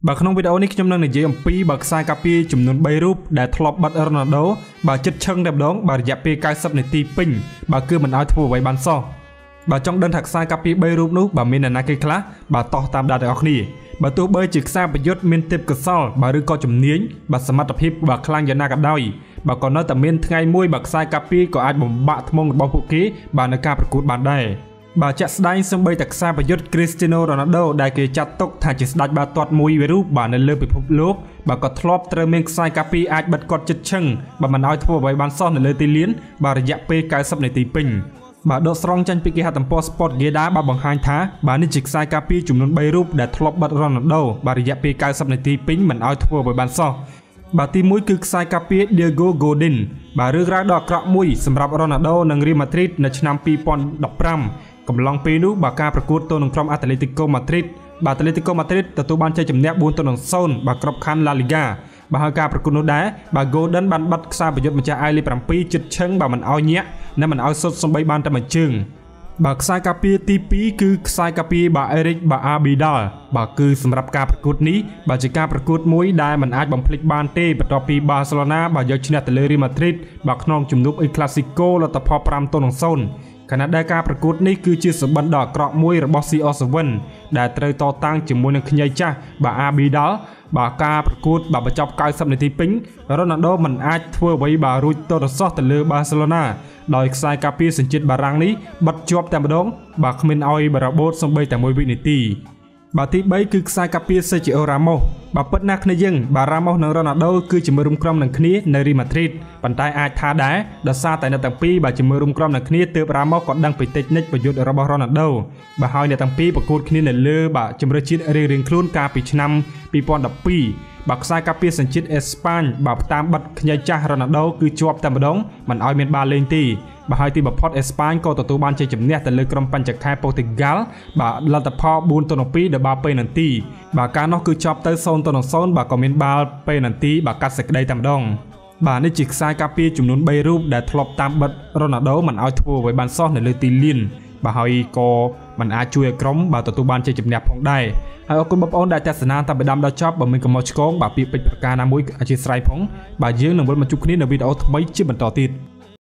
Bà không video này trong năng này pi bà sai copy chùm nón bay rúp để thọp bắt Ronaldo bà chất chân đẹp đón bà dẹp pi cái sập này ti pin bà cứ mình áo thua với bàn so bà trong đơn thật sai copy bay rúp nút bà mình là cái class bà to tam đạt được nỉ bà tu bơi trực xa bà yết miên tiếp cực sau bà đưa co chùm niếng bà sắm mặt tập hiệp bà khlang giờ na cả đôi bà còn nói tầm miên ngày mui bà sai copy có ai bồng bạ thmong bao phụ ký bà nơi ca bật bàn đây bà chặt đai xong bay tạc xa bà yết Cristiano Ronaldo đại kỳ chặt tốc thả chỉ đai bà toát mùi về rúp bà nơi lơ bị phục lốp bà có thọp trơ miên sai copy ai bật cọt chật chân bà mà nói thua với bàn son nơi lơ tì liến bà dẹp pe cái sập này tì pin bà đốt strong chân piki hạt tầm sport ghế đá bà bằng hai thá bà nên chỉ sai copy chùm nón bay rúp để thọp bật Ronaldo bà dẹp pe cái sập này tì pin mình nói thua với bàn son bà ti mũi cực sai copy Diego Godin bà rước ra đỏ cọ mũiสำหรับ Ronaldo និង Real Madrid នៅឆ្នាំ 2015 កំឡុងពេលនោះបើការប្រកួតទល់នឹងក្រុម Atletico Madrid បាទ Atletico Madrid ទទួលបានជ័យជំនះ 4-0 បាទគ្រប់ខណ្ឌ La Liga បាទហើយការប្រកួតនោះដែរបាទ Golden បានបាត់ខ្សែប្រយុទ្ធម្ចាស់ Aile 7 ជិតឈឹងបាទមិនឲ្យញាក់និងមិនឲ្យសុទ្ធសំបីបានតែមួយជើងបាទខ្សែការពារទី2គឺខ្សែការពារបាទ Eric Abidal បាទគឺសម្រាប់ការប្រកួតនេះបាទជាការប្រកួតមួយដែលមិនអាចបំភ្លេចបានទេបន្ទាប់ពី Barcelona បាទយកឈ្នះទៅលើ Real Madrid បាទក្នុងជំនួប El Clasico លទ្ធផល 5-0 ខណៈដែលការប្រកួតនេះគឺជាសម្បត្តិដ៏អាក្រក់មួយរបស់ CR7 ដែលត្រូវតតាំងជាមួយនឹងខ្ញីចាស់បាទ Abidal បាទការប្រកួតបាទបញ្ចប់90នាទីពេញ Ronaldo មិនអាចធ្វើអ្វីបាទរួចទាល់តែសោះទៅលើ Barcelona ដោយខ្សែការពារសញ្ជាតិបារាំងនេះបិទជាប់តែម្ដងបាទគ្មានឲ្យបរបូតសូម្បីតែ1វិនាទីបាទទី3គឺខ្សែការពារ Sergio Ramos បាទពិតណាស់គ្នាយើងបាទ Ramos និង Ronaldo គឺជាមើលរុំក្រុមនឹងគ្នានៅ Real Madrid ប៉ុន្តែអាចថាដែរដោយសារតែអ្នកទាំងពីរបាទជាមើលរុំក្រុមនឹងគ្នាទើប Ramos ក៏ដឹងពីតិចនិចប្រយុទ្ធរបស់ Ronaldo បាទហើយអ្នកទាំងពីរប្រកួតគ្នានៅលើបាទជម្រើសជាតិរៀងៗខ្លួនកាលពីឆ្នាំ 2012 បាទខ្សែការពារសញ្ជាតិអេស្ប៉ាញបាទតាមបិទខ្ញីចាស់ Ronaldo គឺជាប់តែម្ដងមិនឲ្យមានបាល់លេងទេបាទហើយទីបំផុតអេស្ប៉ាញក៏ទទួលបានជ័យជំនះទៅលើក្រុមបញ្ចខែប៉ូទុយហ្គាល់បាទលទ្ធផល 4-2 ដោយបាល់ពេណាល់ទីបាទការនោះគឺចប់ទៅ 0-0 បាទក៏មានបាល់ពេណាល់ទីបាទកាត់សេចក្តីតែម្ដងបាទនេះជាខ្សែការពារចំនួន3រូបដែលធ្លាប់តាមបិទ Ronaldo មិនឲ្យធ្វើអ្វីបានសោះនៅលើទីលានបាទហើយក៏មិនអាចជួយឲ្យក្រុមបាទទទួលបានជ័យជំនះផងដែរហើយអរគុណបងប្អូនដែលទស្សនាតាមពីដើមដល់ចប់បើមានកំហុសឆ្គងបាទពាក្យពេចន៍ប្រការណាមួយអធិស្ឋានផងបាទយើងនឹងវិលមកជួបគ្នានៅវីដេអូថ្មីជាបន្តទៀត